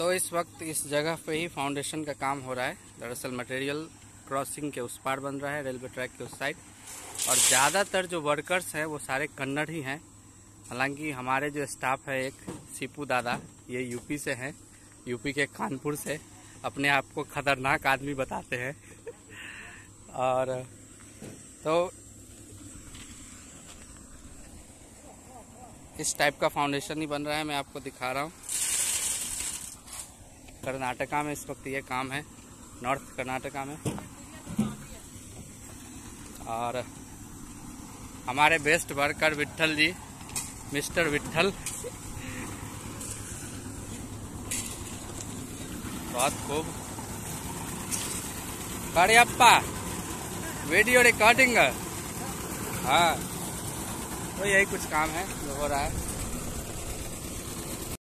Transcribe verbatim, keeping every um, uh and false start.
तो इस वक्त इस जगह पे ही फाउंडेशन का काम हो रहा है। दरअसल मटेरियल क्रॉसिंग के उस पार बन रहा है, रेलवे ट्रैक के उस साइड। और ज़्यादातर जो वर्कर्स हैं वो सारे कन्नड़ ही हैं। हालांकि हमारे जो स्टाफ है, एक सीपू दादा, ये यूपी से हैं, यूपी के कानपुर से। अपने आप को खतरनाक आदमी बताते हैं। और तो इस टाइप का फाउंडेशन ही बन रहा है, मैं आपको दिखा रहा हूँ। कर्नाटका में इस वक्त ये काम है, नॉर्थ कर्नाटका में। और हमारे best worker Vitthal ji, mister Vitthal, बहुत खूब। Kariyappa video recording. हाँ, तो यही कुछ काम है जो हो रहा है।